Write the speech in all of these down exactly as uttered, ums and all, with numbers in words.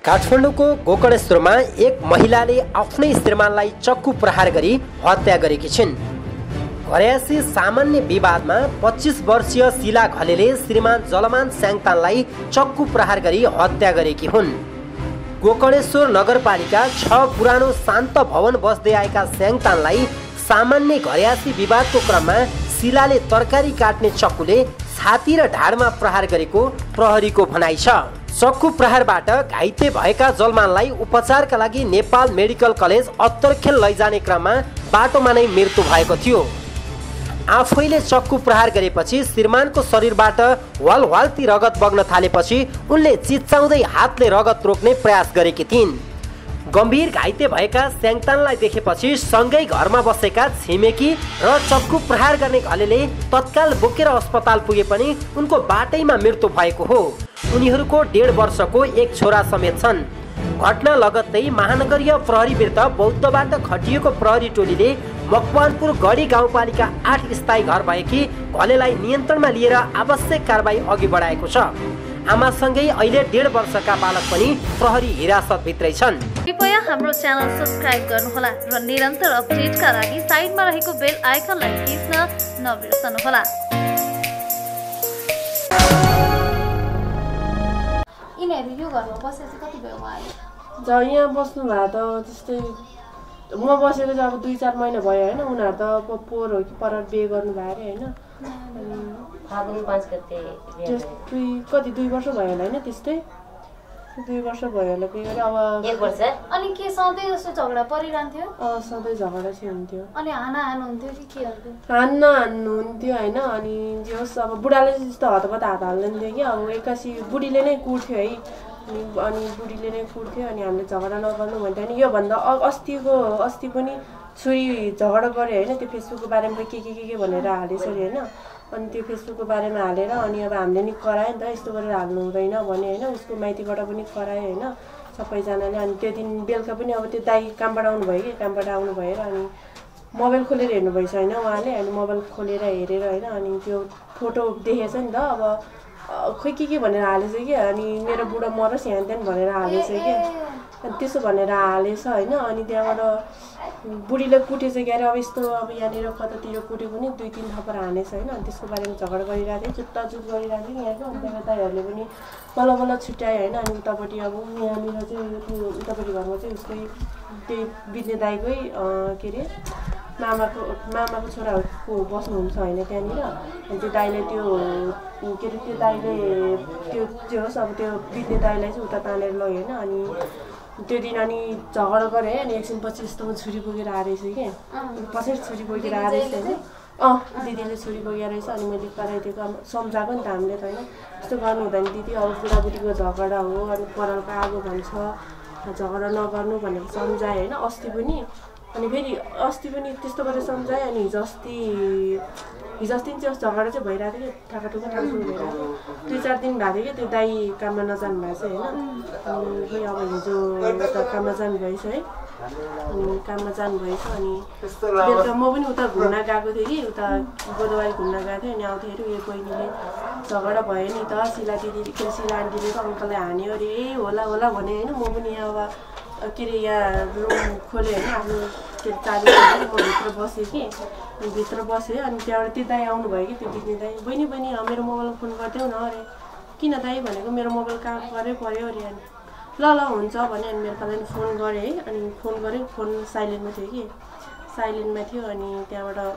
काठमाडौँको गोकर्णेश्वरमा एक महिलाले आफ्नै श्रीमानलाई चक्कु प्रहार गरी हत्या गरेकी छिन्। घरयासी सामान्य विवादमा पच्चीस वर्षीय शिला घलेले श्रीमान जलमान स्याङतानलाई चक्कु प्रहार गरी हत्या गरेकी हुन्। गोकर्णेश्वर नगरपालिका छ पुरानो शान्त भवन बस्दै आएका स्याङतानलाई सामान्य घरयासी विवादको क्रममा शिलाले तरकारी काट्ने चक्कुले छाती र ढाडमा प्रहार गरेको प्रहरीको भनाइ छ। चक्कु प्रहारबाट घाइते भएका जलमानलाई उपचारका लागि नेपाल मेडिकल कलेज अत्तरखेल लैजाने क्रममा बाटोमा नै मृत्यु भएको थियो। आफैले चक्कु प्रहार गरेपछि श्रीमानको शरीरबाट वालवाल्ती रगत बग्न थालेपछि उनले चिच्चाउँदै हातले रगत रोक्ने प्रयास गरेकी थिइन्। गम्भीर घाइते भएका स्याङतानलाई देखेपछि सँगै घरमा बसेका छिमेकी र चक्कु प्रहार गर्ने घलेले तत्काल बोकेर अस्पताल पुगे पनि उनको बाटैमा मृत्यु भएको हो। उनीहरूको डेढ वर्षको एक छोरा समेत छन्। घटना लगत्तै महानगरीय प्रहरी विरुद्ध बौद्धबाट खटिएको प्रहरी टोलीले मकवानपुर गढी गाउँपालिका आठ स्थायी घर भएकी घलेलाई नियन्त्रणमा लिएर आवश्यक कारबाही अघि बढाएको छ। आमासँगै अहिले डेढ वर्षका बालक पनि प्रहरी हिरासतभित्रै छन्। कृपया हाम्रो च्यानल सब्स्क्राइब गर्नुहोला र निरन्तर अपडेटका लागि साइडमा रहेको बेल आइकनलाई थिच्न नबिर्सनुहोला। यिनीहरू यो घरमा बसेपछि कति भयो उहाँहरू? जब यहाँ बस्नु भएको त त्यस्तै म बसेको चाहिँ अब दुई चार महिना भयो होइन। उनीहरू त पोहोर हो कि पर बिहे गर्नु भयो अरे होइन। दुई कति दुई वर्ष भयो होला होइन। त्यस्तै दुई वर्ष भयो होला बिहे गरे। अब एक वर्ष। अनि के सधैँ जस्तो झगडा परिरहन्थ्यो? अँ सधैँ झगडा चाहिँ हुन्थ्यो। अनि हाना हान्नुहुन्थ्यो कि के हुन्थ्यो? हान्न हान्नुहुन्थ्यो होइन। अनि जे होस् अब बुढाले जस्तो हतपत हात हाल्दैन थियो कि अब एक्कासी बुढीले नै कुट्थ्यो है। अनि बुढीले नै कुट्थ्यो अनि हामीले झगडा नगर्नु भन्थ्यो। अनि योभन्दा अस्तिको अस्ति पनि छोरी झगडा गऱ्यो होइन। त्यो फेसबुकको बारेमा के के के के भनेर हालेछ अरे होइन। अनि त्यो फेसबुकको बारेमा हालेर अनि अब हामीले नि करायो नि त यस्तो गरेर हाल्नु हुँदैन भने होइन। उसको माइतीबाट पनि करायो होइन सबैजनाले। अनि त्यो दिन बेलुका पनि अब त्यो दाइ कामबाट आउनुभयो कि कामबाट आउनु भएर अनि मोबाइल खोलेर हेर्नु भएछ होइन उहाँले। अनि मोबाइल खोलेर हेरेर होइन अनि त्यो फोटो देखेछ नि त। अब खोइ के के भनेर हालेछ कि अनि मेरो बुढा मरोस् यहाँ त्यहाँ भनेर हालेछ कि अनि त्यसो भनेर हालेछ होइन। अनि त्यहाँबाट बुढीले कुटेछ कि अरे अब यस्तो अब यहाँनिर कतातिर कुट्यो पनि दुई तिन थप्पड हानेछ होइन। अनि त्यसको बारेमा झगडा गरिरहेको थियो जुत्ता जुत गरिरहेको थियो यहाँको। अनि त्यहाँ दाइहरूले पनि बल्ल बल्ल छुट्यायो होइन। अनि उतापट्टि अब यहाँनिर चाहिँ त्यो उतापट्टि घरमा चाहिँ उसकै त्यही बित्ने दाइकै के अरे मामाको मामाको छोराको बस्नुहुन्छ होइन त्यहाँनिर। अनि त्यो दाइले त्यो के अरे त्यो दाइले त्यो जे होस् अब त्यो बित्ने दाइलाई चाहिँ उता तानेर लग्यो होइन। अनि त्यो दिन अनि झगडा गऱ्यो है। अनि एकछिनपछि यस्तोमा छुरी बोकेर आएछ कि पछाडि छुरी बोकेर आएछ होइन। अँ दिदीले छुरी बोकेर रहेछ। अनि मैले कराइदिएको सम्झाएको नि त हामीले त होइन यस्तो गर्नु हुँदैन दिदी अब बुढाबुढीको झगडा हो। अनि परालको आगो भन्छ झगडा नगर्नु भनेर सम्झाएँ होइन अस्ति पनि। अनि फेरि अस्ति पनि त्यस्तो गरेर सम्झाएँ। अनि हिजो अस्ति हिजो अस्ति चाहिँ झगडा चाहिँ भइरहेको थियो कि ठाकाठुका ठाकुर भइरहेको दुई चार दिन भएको थियो कि त्यो दाइ काममा नजानु भएको छ होइन। अनि खोइ अब हिजो उता काममा जानु भएछ है। अनि काममा जानु भएछ। अनि बेलुका म पनि उता घुम्न गएको थिएँ कि उता गोदावरी घुम्न गएको थिएँ। अनि आउँदाखेरि उयो बहिनीले झगडा भयो नि त शिला दिदी के शिला आन्टीले त अङ्कललाई हान्यो अरे ए होला होला भने होइन। म पनि यहाँ अब के अरे यहाँ रुम खोलेँ होइन आफ्नो के अरे चाबी म भित्र बसेँ कि भित्र बसेँ। अनि त्यहाँबाट त्यो दाइ आउनुभयो कि त्यो बित्ने दाइ बहिनी बहिनी मेरो मोबाइलमा फोन गरिदेऊ न अरे। किन दाइ भनेको मेरो मोबाइल कहाँ गरे पऱ्यो अरे। अनि ल ल हुन्छ भने अनि मेरो पालाले फोन गरेँ है। अनि फोन गरेँ फोन साइलेन्टमा थियो कि साइलेन्टमा थियो। अनि त्यहाँबाट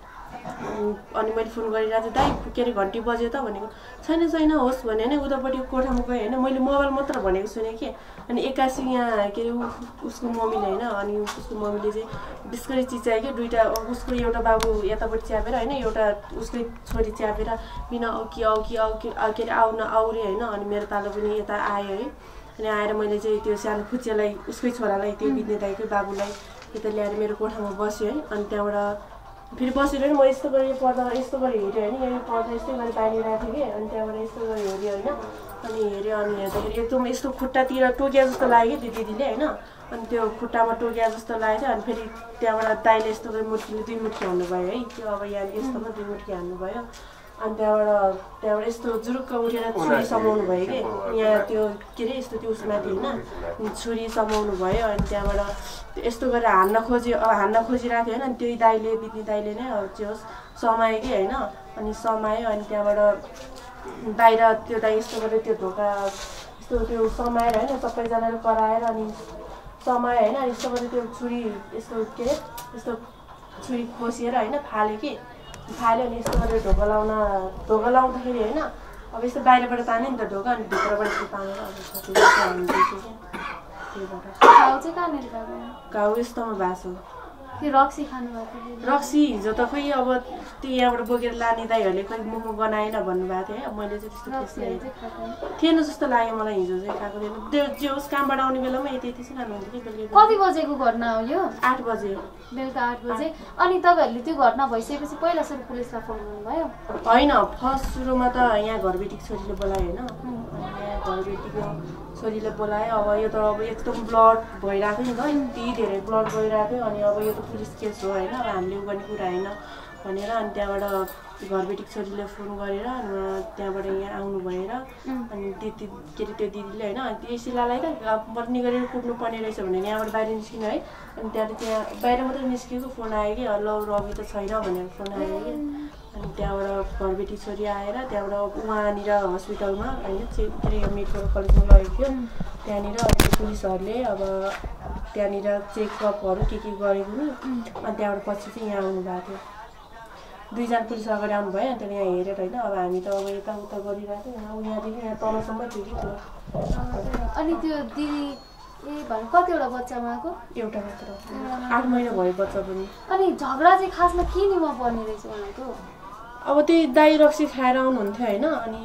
अनि मैले फोन गरिरहेको थिएँ दाइ के अरे घन्टी बज्यो त भनेको छैन छैन होस् भने होइन। उतापट्टि कोठामा गएँ होइन मैले मोबाइल मात्र भनेको सुनेँ कि। अनि एक्कासी यहाँ के अरे उसको मम्मीले होइन अनि उसको मम्मीले चाहिँ बिस्कुट चिच्यायो कि दुइटा उसको एउटा बाबु यतापट्टि च्यापेर होइन एउटा उसकै छोरी च्यापेर बिना औकी औकी औकी के अरे आउन आउरे होइन। अनि मेरो पालो पनि यता आयो है। अनि आएर मैले चाहिँ त्यो सानो खुच्चेलाई उसकै छोरालाई त्यो बित्ने दाइकै बाबुलाई यता ल्याएर मेरो कोठामा बस्यो है। अनि त्यहाँबाट फेरि बसेर नि म यस्तो गरेर पर्दा यस्तो गरेर हेऱ्यो होइन। यहाँ पर्दा यस्तै गरेर तानिरहेको थिएँ कि। अनि त्यहाँबाट यस्तो गरेर हेऱ्यो होइन। अनि हेऱ्यो अनि हेर्दाखेरि एकदम यस्तो खुट्टातिर टोकिया जस्तो लाग्यो त्यो दिदीले होइन। अनि त्यो खुट्टामा टोकिया जस्तो लागेको थियो। अनि फेरि त्यहाँबाट दाइले यस्तो गरेर मुट्ठीले दुई मुट्ठी हान्नुभयो है। त्यो अब यहाँ यस्तोमा दुई मुट्ठी हान्नुभयो। अनि त्यहाँबाट त्यहाँबाट यस्तो जुरुक्क उठेर छुरी समाउनु भयो कि यहाँ त्यो के अरे यस्तो त्यो उसमाथि होइन छुरी समाउनु भयो अनि त्यहाँबाट यस्तो गरेर हान्न खोज्यो अब हान्न खोजिरहेको थियो होइन अनि त्यही दाइले बित्ने दाइले नै अब जे होस् समायो कि होइन अनि समायो अनि त्यहाँबाट बाहिर त्यो दाइ यस्तो गरेर त्यो ढोका यस्तो त्यो समाएर होइन सबैजनाले कराएर अनि समायो होइन यस्तो गरेर त्यो छुरी यस्तो के अरे यस्तो छुरी खोसेर होइन फाल्यो कि फाल्यो अनि यस्तो गरेर ढोका लाउन ढोका लाउँदाखेरि होइन अब यस्तो बाहिरबाट तान्यो नि त ढोका अनि भित्रबाट यस्तो तानेर अब घाउ चाहिँ कहाँनिर गएको घाउ यस्तोमा भएको छ त्यो रक्सी खानुभएको रक्सी हिजो त खोइ अब त्यो यहाँबाट बोकेर लाने दाइहरूले खोइ मुखमा गनाएन भन्नुभएको थियो है अब मैले चाहिँ त्यस्तो थिएन जस्तो लाग्यो मलाई हिजो चाहिँ खाएको थिएन त्यो जे होस् कामबाट आउने बेलामा यति यति चाहिँ खानुहुन्थ्यो कि बेलुका कति बजेको घटना हो यो आठ बजे बेलुका आठ बजे अनि तपाईँहरूले त्यो घटना भइसकेपछि पहिला सुरु पुलिसलाई फोन गर्नुभयो होइन फर्स्ट सुरुमा त यहाँ घरबेटीको छोरीले बोलायो होइन यहाँ घरबेटीको छोरीले बोलायो अब यो त अब एकदम ब्लड भइरहेको नि त यति धेरै ब्लड गइरहेको थियो अनि अब यो त पुलिस केस हो होइन अब हामीले उ गर्ने कुरा होइन भनेर अनि त्यहाँबाट घरबेटीको छोरीले फोन गरेर अनि त्यहाँबाट यहाँ आउनु भएर अनि दिदी के अरे त्यो दिदीले होइन त्यो शिलालाई त बर्नी गरेर कुट्नु पर्ने रहेछ भनेर यहाँबाट बाहिर निस्किनु है अनि त्यहाँबाट त्यहाँ बाहिर मात्रै निस्केको फोन आयो कि ल रवि त छैन भनेर फोन आयो कि अनि त्यहाँबाट घरबेटी छोरी आएर त्यहाँबाट उहाँनिर हस्पिटलमा होइन चेक के अरे मेडिकल कलेजमा लगेको थियो त्यहाँनिर अब पुलिसहरूले अब त्यहाँनिर चेकअपहरू के के गरेको नि अनि त्यहाँबाट पछि चाहिँ यहाँ आउनु भएको थियो दुईजना पुलिस अगाडि आउनुभयो अनि त्यहाँदेखि यहाँ हेरेर होइन अब हामी त अब यताउता गरिरहेको थियौँ यहाँदेखि यहाँ तलसम्म थियो कि त्यो अनि त्यो दिदी ए भने कतिवटा बच्चा उहाँको एउटा मात्र आठ महिना भयो बच्चा पनि अनि झगडा चाहिँ खासमा के निमा पर्ने रहेछ उहाँको अब त्यही दाइ रक्सी खाएर आउनुहुन्थ्यो होइन अनि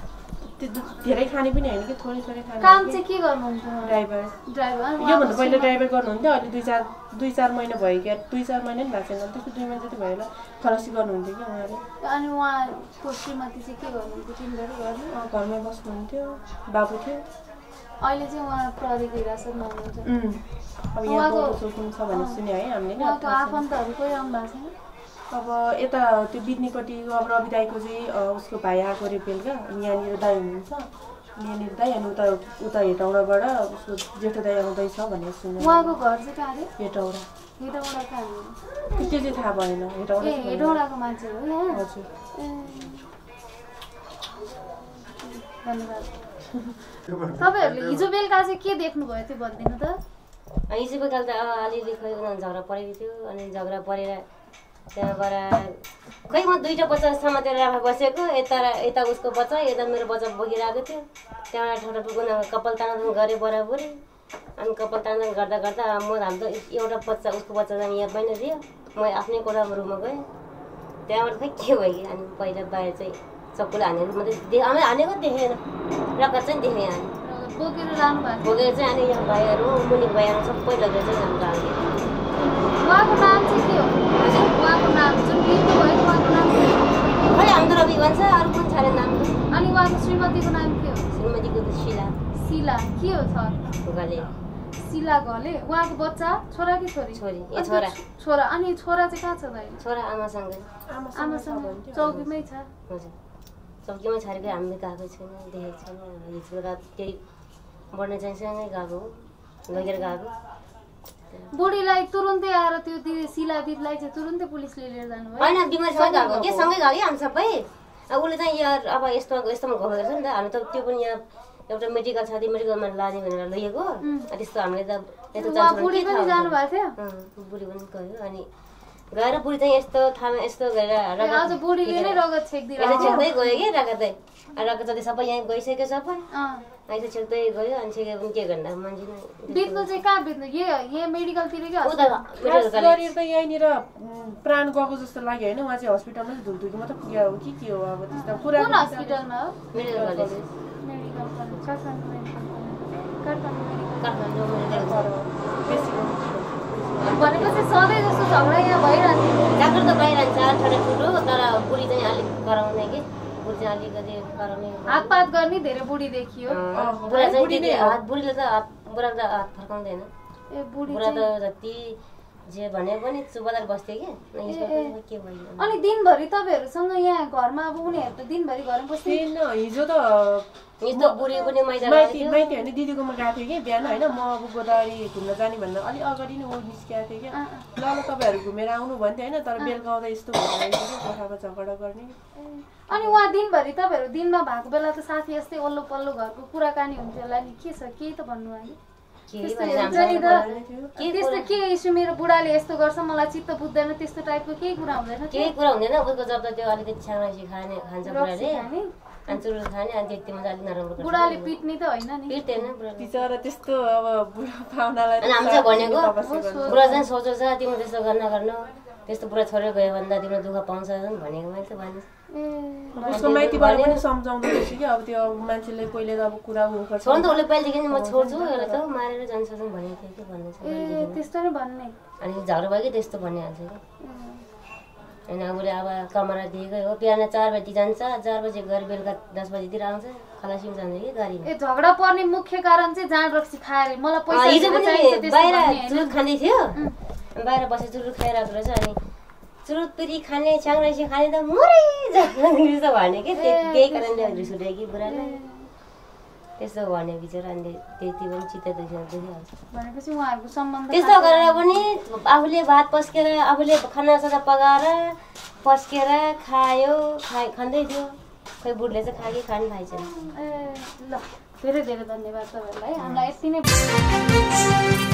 त्यो धेरै खाने पनि होइन कि थोरै थोरै खाने काम चाहिँ के गर्नुहुन्थ्यो ड्राइभर ड्राइभर योभन्दा पहिला ड्राइभर गर्नुहुन्थ्यो अहिले दुई चार दुई चार महिना भयो क्या दुई चार महिना पनि भएको छैन त्यस्तो दुई महिना जति भयो होला खलासी गर्नुहुन्थ्यो कि उहाँले अनि उहाँको श्रीमती चाहिँ के गर्नुहुन्थ्यो तिनीहरू गर्नु घरमै बस्नुहुन्थ्यो बाबु थियो अहिले चाहिँ उहाँ प्रहरीको हिरासतमा हुनुहुन्छ अब यहाँ सोच्नु छ भन्ने सुन्यो है हामीले नि उहाँको आफन्तहरू कोही आउनु भएको छैन अब यता त्यो बित्नेपट्टिको अब रवि दाईको चाहिँ उसको भाइ आएको रे बेलुका अनि यहाँनिर दाई हुनुहुन्छ यहाँनिर दाई अनि उता उता हेटौँडाबाट उसको जेठो दाई आउँदैछ भनेर सुन्यो उहाँको घर चाहिँ कहाँ अरे हेटौँडा हेटौँडा कहाँ त्यो चाहिँ थाहा भएन हेटौँडा ए हेटौँडाको मान्छे हो यहाँ हजुर धन्यवाद तपाईँहरूले हिजो बेलुका चाहिँ के देख्नुभयो त्यो भनिदिनु त हिजो बेलुका त अलिअलि खोइ झगडा परेको थियो अनि झगडा परेर त्यहाँबाट खै म दुईवटा बच्चा समातेर राखेर बसेको यता यता उसको बच्चा यता मेरो बच्चा बोकिरहेको थियो त्यहाँबाट ठुलो ठुलो कपाल तानातान गरेँ बराबरी अनि कपाल तानातान गर्दा गर्दा म हाम्रो एउटा बच्चा उसको बच्चा जाने यहाँ बहिनी दियो म आफ्नै कोठा रुममा गएँ त्यहाँबाट खै के भयो कि अनि पहिला बाहिर चाहिँ चक्कुले हानेर मात्रै आमा हानेको देखेन रगत चाहिँ देखेँ अनि बोकेर लानु भएको बोकेर चाहिँ अनि यहाँ भाइहरू मुनिको भाइहरू सबै लगेर चाहिँ हाम्रो हाल्यो उहाँको नाम चाहिँ के हो उहाँको नाम जुन बिर्नु भयो उहाँको नाम के हो खै हाम्रो रवि भन्छ अरू कुन छ अरे नाम अनि उहाँको श्रीमतीको नाम के हो श्रीमतीको त शिला शिला के हो छ गले शिला गले उहाँको बच्चा छोरा कि छोरी छोरी ए छोरा छोरा अनि छोरा चाहिँ कहाँ छ दाइ छोरा आमासँग आमासँग चौकीमै छ हजुर चौकीमा छाडेको हामीले गएको छैन देखेको छैन हिजो रात केही बढ्ने चाहिँ सँगै गएको लगेर गएको बुढीलाई तुरुन्तै आएर त्यो दिदी शिला दिदीलाई चाहिँ तुरुन्तै पुलिसले लिएर जानुभयो होइन बिमारी सँगै गएको के सँगै गयो हामी सबै अब उसले चाहिँ यहाँ अब यस्तो यस्तोमा गएको छ नि त हामी त त्यो पनि यहाँ एउटा मेडिकल छ त्यो मेडिकलमा लाने भनेर लिएको त्यस्तो हामीले त यस्तो बुढी पनि जानुभएको थियो बुढी पनि गयो अनि गएर बुढी चाहिँ यस्तो थाहा यस्तो गरेर आज बुढीले नै रगत छेक्दिरहेको छेक्दै गयो कि रगतै रगत जति सबै यहाँ गइसक्यो सबै अहिले छेक्दै गयो अनि छेके पनि के गर्दा मान्छे बित्नु चाहिँ कहाँ बित्नु यहाँ मेडिकलतिर कि त यहीँनिर प्राण गएको जस्तो लाग्यो होइन उहाँ चाहिँ हस्पिटलमा धुकधुकी मात्रै पुग्यो हो कि के हो अब त्यस्तो कुरा कुन हस्पिटलमा हो medical college medical college Kathmandu भनेपछि सधैँ जस्तो झगडा यहाँ भइरहन्छ डाक्टर त भइरहन्छ ठुलो ठुलो तर बुढी चाहिँ अलिक कराउने कि बुढी चाहिँ अलिकति कराउने हातपात गर्ने धेरै बुढी देखियो बुढा चाहिँ हात बुढीले त हात बुढाले त हात फर्काउँदैन ए बुढी बुढा त जति जे भने पनि चुपदार बस्थ्यो कि के भयो अनि दिनभरि तपाईँहरूसँग यहाँ घरमा अब उनीहरू त दिनभरि घरमा बस्थ्यो हिजो त हिजो बुढी पनि माइती माइती होइन दिदीकोमा गएको थियो कि बिहान होइन म अब गोदावरी घुम्न जाने भन्दा अलिक अगाडि नै ऊ निस्किएको थियो क्या ल ल तपाईँहरू घुमेर आउनु भन्थ्यो होइन तर बेलुका आउँदा यस्तो भइरहेको थियो कि कोठामा झगडा गर्ने अनि उहाँ दिनभरि तपाईँहरू दिनमा भएको बेला त साथी यस्तै वल्लो पल्लो घरको कुराकानी हुन्थ्यो होला नि के छ केही त भन्नु अहिले त्यस्तो के इस्यु मेरो बुढाले यस्तो गर्छ मलाई चित्त बुझ्दैन त्यस्तो टाइपको केही कुरा हुँदैन केही कुरा हुँदैन उसको जब त्यो अलिकति छानासी खाने खान्छ बुढाले अनि चुरुल खाने अनि त्यतिमा अलिक नराम्रो बुढाले पिट्ने त होइन नि पिट्दैन बिचरा त्यस्तो अब बुढा पाहुनालाई अनि हामीले भनेको बुढा चाहिँ सोचो छ तिम्रो त्यस्तो गर्न गर्नु त्यस्तो बुढा छोडेर गयो भन्दा तिम्रो दुःख पाउँछ भनेको मैले त भने उसको माइतीबाट पनि सम्झाउँदै रहेछ कि अब त्यो मान्छेले पहिले त अब कुरा हुनुपर्छ छोड्नु त उसले पहिलेदेखि म छोड्छु यसलाई त मारेर जान्छ भनेको थियो कि भन्नु छ ए त्यस्तो नै भन्ने अनि झगडा भयो कि त्यस्तो भनिहाल्छ कि होइन उसले अब कमरा दिएकै हो बिहान चार बजी जान्छ चार बजी गएर बेलुका दस बजीतिर आउँछ खलासीमा जान्छ कि गाडी ए झगडा पर्ने मुख्य कारण चाहिँ जाँड रक्सी खाएर मलाई पैसा हिजो पनि बाहिर चुरुट खाँदै थियो बाहिर बसेर चुरुट खाइरहेको रहेछ अनि चुरुट पिरी खाने च्याङ्रासी खाने त मरै जान्छ भने कि त्यही कारणले रिस उठ्यो कि बुढाले त्यस्तो भने बिचरा अनि त्यति पनि चित्त दुखिहाल्छ भनेपछि उहाँहरूको सम्बन्ध त्यस्तो गरेर पनि आफूले भात पस्केर आफूले खानासाना पकाएर पस्केर खायो खाइ खाँदै थियो खोइ बुढले चाहिँ खायो कि खानु खाइ छैन ए ल धेरै धेरै धन्यवाद तपाईँहरूलाई हामीलाई यति नै